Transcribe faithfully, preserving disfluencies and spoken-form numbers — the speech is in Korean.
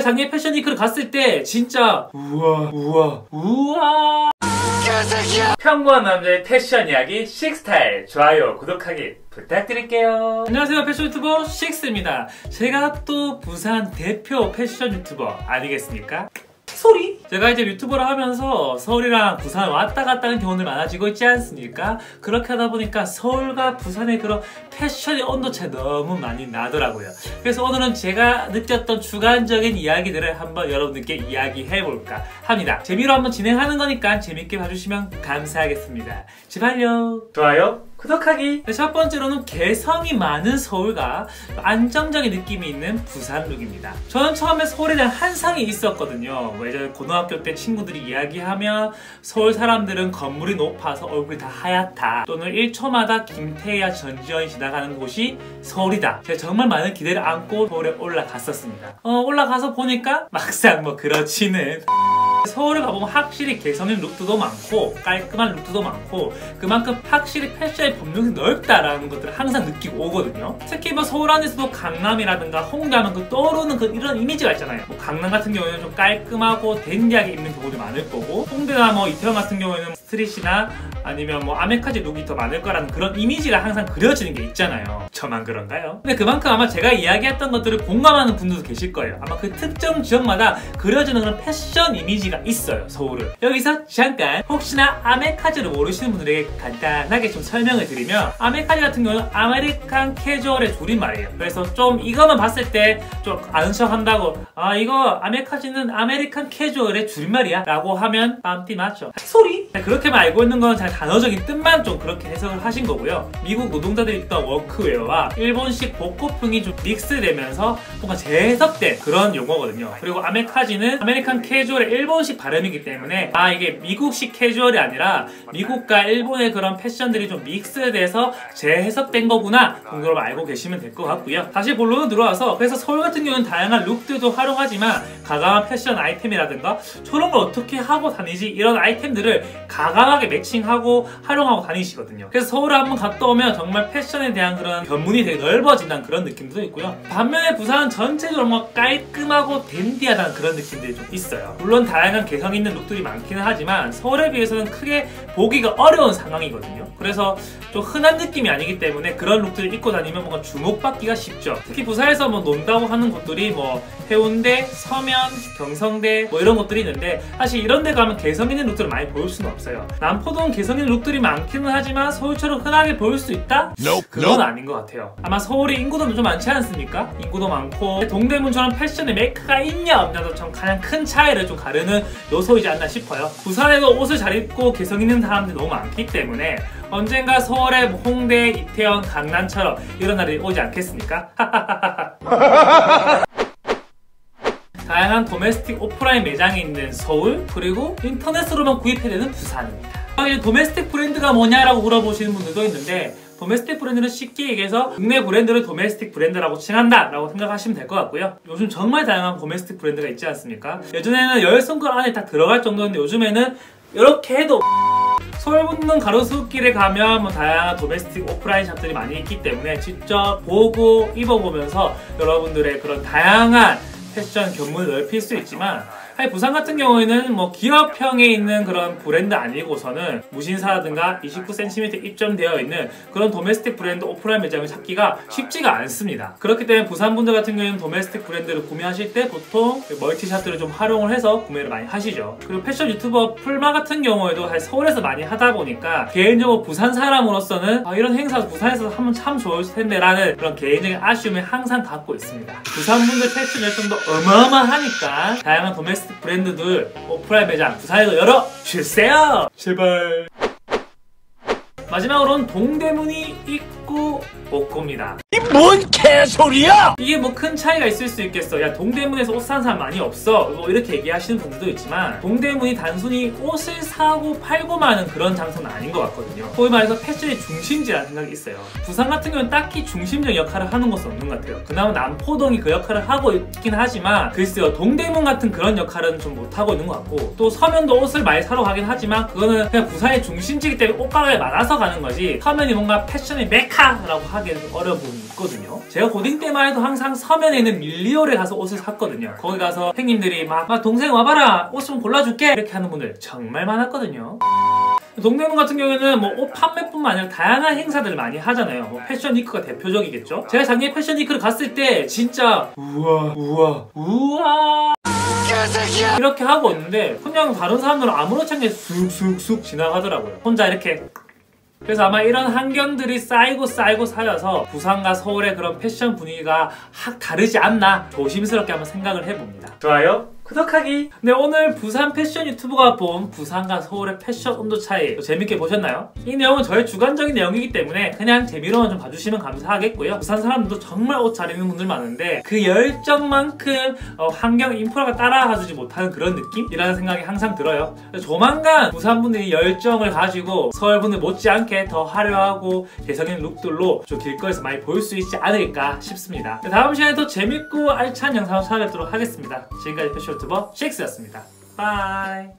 작년 패션 위크를 갔을 때 진짜 우와 우와 우와 평범한 남자의 패션 이야기 식스타일 좋아요 구독하기 부탁드릴게요. 안녕하세요, 패션 유튜버 식스입니다. 제가 또 부산 대표 패션 유튜버 아니겠습니까? 소리? 제가 이제 유튜버를 하면서 서울이랑 부산 왔다 갔다 하는 경우들 많아지고 있지 않습니까? 그렇게 하다 보니까 서울과 부산의 그런 패션의 온도차이 너무 많이 나더라고요. 그래서 오늘은 제가 느꼈던 주관적인 이야기들을 한번 여러분들께 이야기해볼까 합니다. 재미로 한번 진행하는 거니까 재밌게 봐주시면 감사하겠습니다. 제발요. 좋아요. 구독하기. 첫 번째로는 개성이 많은 서울과 안정적인 느낌이 있는 부산 룩입니다. 저는 처음에 서울에 대한 환상이 있었거든요. 예전에 고등학교 때 친구들이 이야기하면 서울 사람들은 건물이 높아서 얼굴이 다 하얗다, 또는 일 초마다 김태희와 전지현이 지나가는 곳이 서울이다. 제가 정말 많은 기대를 안고 서울에 올라갔었습니다. 어, 올라가서 보니까 막상 뭐 그렇지는. 서울에 가보면 확실히 개성 있는 룩들도 많고 깔끔한 룩들도 많고 그만큼 확실히 패션의 범용이 넓다라는 것들을 항상 느끼고 오거든요. 특히 뭐 서울 안에서도 강남이라든가 홍대 하면 그 떠오르는 그 이런 이미지가 있잖아요. 뭐 강남 같은 경우에는 좀 깔끔하고 댄디하게 입는 경우도 많을 거고, 홍대나 뭐 이태원 같은 경우에는 스트릿이나 아니면 뭐 아메카지 룩이 더 많을 거라는 그런 이미지가 항상 그려지는 게 있잖아요. 저만 그런가요? 근데 그만큼 아마 제가 이야기했던 것들을 공감하는 분들도 계실 거예요. 아마 그 특정 지역마다 그려지는 그런 패션 이미지가 있어요, 서울은. 여기서 잠깐 혹시나 아메카지를 모르시는 분들에게 간단하게 좀 설명을 드리면, 아메카지 같은 경우는 아메리칸 캐주얼의 줄임말이에요. 그래서 좀 이거만 봤을 때 좀 아는 척 한다고, 아 이거 아메카지는 아메리칸 캐주얼의 줄임말이야 라고 하면 빰띠 맞죠? 소리? 그렇게만 알고 있는 건 잘 단어적인 뜻만 좀 그렇게 해석을 하신 거고요. 미국 노동자들이 입던 워크웨어와 일본식 복고풍이 좀 믹스되면서 뭔가 재해석된 그런 용어거든요. 그리고 아메카지는 아메리칸 캐주얼의 일본식 발음이기 때문에 아 이게 미국식 캐주얼이 아니라 미국과 일본의 그런 패션들이 좀 믹스돼서 재해석된 거구나 정도로 알고 계시면 될 것 같고요. 다시 본론으로 들어와서, 그래서 서울 같은 경우는 다양한 룩들도 활용하지만 가감한 패션 아이템이라든가 저런 걸 어떻게 하고 다니지 이런 아이템들을 가감하게 매칭하고 활용하고 다니시거든요. 그래서 서울에 한번 갔다 오면 정말 패션에 대한 그런 견문이 되게 넓어진다는 그런 느낌도 있고요. 반면에 부산은 전체적으로 뭐 깔끔하고 댄디하다는 그런 느낌들이 좀 있어요. 물론 다양한 개성 있는 룩들이 많기는 하지만 서울에 비해서는 크게 보기가 어려운 상황이거든요. 그래서 좀 흔한 느낌이 아니기 때문에 그런 룩들을 입고 다니면 뭔가 주목받기가 쉽죠. 특히 부산에서 뭐 논다고 하는 곳들이 뭐 해운대, 서면, 경성대 뭐 이런 곳들이 있는데, 사실 이런 데 가면 개성 있는 룩들을 많이 보일 수는 없어요. 남포동은 개성 있는 룩들이 많기는 하지만 서울처럼 흔하게 보일 수 있다? Nope. 그건 아닌 것 같아요. 아마 서울이 인구도 좀 많지 않습니까? 인구도 많고 동대문처럼 패션의 메이커가 있냐 없냐도 좀 가장 큰 차이를 좀 가르는 요소이지 않나 싶어요. 부산에도 옷을 잘 입고 개성 있는 사람들이 너무 많기 때문에 언젠가 서울의 홍대, 이태원, 강남처럼 이런 날이 오지 않겠습니까? 다양한 도메스틱 오프라인 매장이 있는 서울, 그리고 인터넷으로만 구입해야 되는 부산입니다. 이제 도메스틱 브랜드가 뭐냐라고 물어보시는 분들도 있는데, 도메스틱 브랜드는 쉽게 얘기해서 국내 브랜드를 도메스틱 브랜드라고 칭한다 라고 생각하시면 될 것 같고요. 요즘 정말 다양한 도메스틱 브랜드가 있지 않습니까? 예전에는 열 손가락 안에 다 들어갈 정도였는데 요즘에는 이렇게 해도 서울 붙는 가로수길에 가면 뭐 다양한 도메스틱 오프라인 샵들이 많이 있기 때문에 직접 보고 입어보면서 여러분들의 그런 다양한 패션 견문을 넓힐 수 있지만, 사실 부산 같은 경우에는 뭐 기업형에 있는 그런 브랜드 아니고서는 무신사라든가 이십구 센티미터 입점되어 있는 그런 도메스틱 브랜드 오프라인 매장을 찾기가 쉽지가 않습니다. 그렇기 때문에 부산 분들 같은 경우에는 도메스틱 브랜드를 구매하실 때 보통 멀티샵들을 좀 활용을 해서 구매를 많이 하시죠. 그리고 패션 유튜버 풀마 같은 경우에도 사실 서울에서 많이 하다 보니까 개인적으로 부산 사람으로서는 아, 이런 행사 부산에서 하면 참 좋을 텐데 라는 그런 개인적인 아쉬움을 항상 갖고 있습니다. 부산 분들 패션 열정도 어마어마하니까 다양한 도메스틱 브랜드들 오프라인 매장 부산에도 열어주세요! 제발. 마지막으로는 동대문이 입구 복고입니다. 이 뭔 개소리야! 이게 뭐 큰 차이가 있을 수 있겠어. 야 동대문에서 옷 사는 사람 많이 없어 뭐 이렇게 얘기하시는 분들도 있지만, 동대문이 단순히 옷을 사고 팔고만 하는 그런 장소는 아닌 것 같거든요. 소위 말해서 패션의 중심지라는 생각이 있어요. 부산 같은 경우는 딱히 중심적 역할을 하는 것은 없는 것 같아요. 그나마 남포동이 그 역할을 하고 있긴 하지만 글쎄요, 동대문 같은 그런 역할은 좀 못하고 있는 것 같고, 또 서면도 옷을 많이 사러 가긴 하지만 그거는 그냥 부산의 중심지이기 때문에 옷가게에 많아서 가는 거지, 서면이 뭔가 패션의 메카 찰카라고 하기에는 어려운 부분이 있거든요. 제가 고딩 때만 해도 항상 서면에 있는 밀리올에 가서 옷을 샀거든요. 거기 가서 형님들이 막 아, 동생 와봐라 옷 좀 골라줄게 이렇게 하는 분들 정말 많았거든요. 동대문 같은 경우에는 뭐 옷 판매뿐만 아니라 다양한 행사들을 많이 하잖아요. 뭐 패션 위크가 대표적이겠죠. 제가 작년에 패션 위크를 갔을 때 진짜 우와 우와 우와 이렇게 하고 있는데 그냥 다른 사람들은 아무렇지 않게 쑥쑥쑥 지나가더라고요. 혼자 이렇게. 그래서 아마 이런 환경들이 쌓이고 쌓이고 쌓여서 부산과 서울의 그런 패션 분위기가 확 다르지 않나 조심스럽게 한번 생각을 해봅니다. 좋아요, 구독하기. 네, 오늘 부산 패션 유튜브가 본 부산과 서울의 패션 온도 차이 재밌게 보셨나요? 이 내용은 저의 주관적인 내용이기 때문에 그냥 재미로만 좀 봐주시면 감사하겠고요. 부산 사람들도 정말 옷 잘 입는 분들 많은데 그 열정만큼 어, 환경 인프라가 따라가지 못하는 그런 느낌이라는 생각이 항상 들어요. 조만간 부산 분들이 열정을 가지고 서울 분들 못지않게 더 화려하고 개성 있는 룩들로 좀 길거리에서 많이 보일 수 있지 않을까 싶습니다. 다음 시간에 더 재밌고 알찬 영상을 찾아뵙도록 하겠습니다. 지금까지 패션 유튜버 식스였습니다. 바이.